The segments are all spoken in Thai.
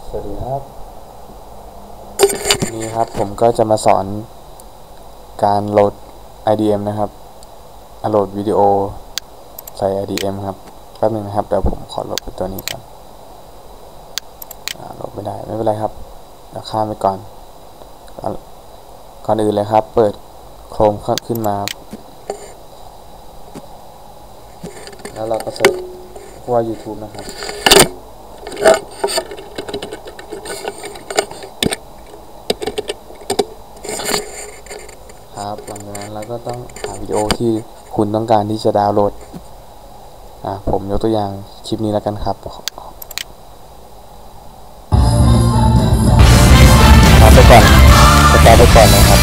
สวัสดีครับวันนี้ครับผมก็จะมาสอนการโหลด IDM นะครับโหลดวิดีโอใส่ IDM ครับแป๊บนึงนะครับเดี๋ยวผมขอลบตัวนี้ก่อนลบไม่ได้ไม่เป็นไรครับเดี๋ยวข้ามไปก่อนอื่นเลยครับเปิดโครมขึ้นมาแล้วเราก็เซิร์ชว่า YouTube นะครับครับหลังจากนั้นเราก็ต้องหาวิดีโอที่คุณต้องการที่จะดาวน์โหลดผมยกตัวอย่างคลิปนี้แล้วกันครับไปก่อนสตาร์ทไปก่อนนะครับ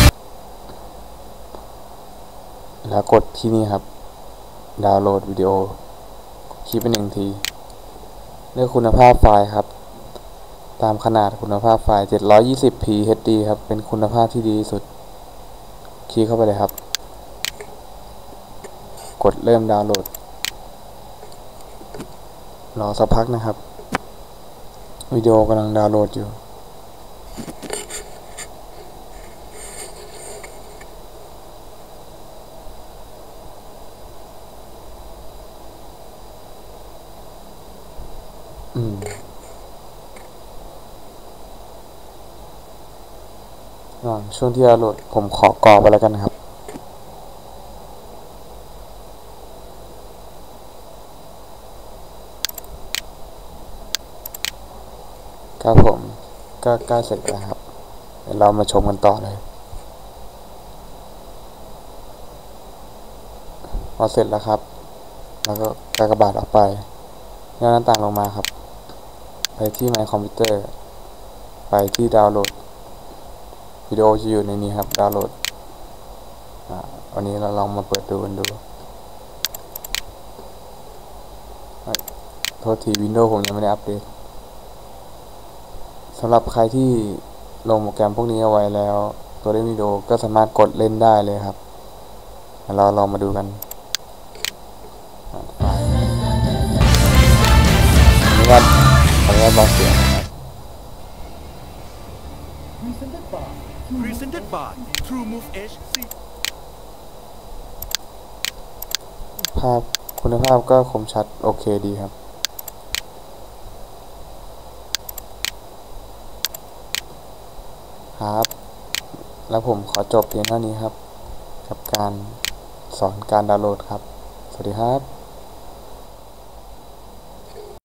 แล้วกดที่นี่ครับดาวน์โหลดวิดีโอคลิปเป็น1 ทีเลือกคุณภาพไฟล์ครับตามขนาดคุณภาพไฟล์ 720p HD ครับเป็นคุณภาพที่ดีที่สุดคลิกเข้าไปเลยครับกดเริ่มดาวน์โหลดรอสักพักนะครับวิดีโอกำลังดาวน์โหลดอยู่ช่วงที่ดาวน์โหลดผมขอกรอกไปแล้วกันนะครับครับผมก็ใกล้เสร็จแล้วครับเดี๋ยวเรามาชมกันต่อเลยพอเสร็จแล้วครับแล้วก็กากบาทออกไปย่อหน้าต่างลงมาครับไปที่ My Computer ไปที่ดาวน์โหลดวิดีโอจะอยู่ในนี้ครับดาวน์โหลดวันนี้เราลองมาเปิดดูกันดูโทษที Windows ผมยังไม่ได้อัปเดตสำหรับใครที่ลงโปรแกรมพวกนี้เอาไว้แล้วตัวเล่นวิดีโอก็สามารถกดเล่นได้เลยครับเราลองมาดูกันนี่ว่าขออนุญาตเบาเสียงนะครับ Presented by TrueMove H คุณภาพก็คมชัดโอเคดีครับแล้วผมขอจบเพียงเท่านี้ครับกับการสอนการดาวน์โหลดครับสวัสดีครับ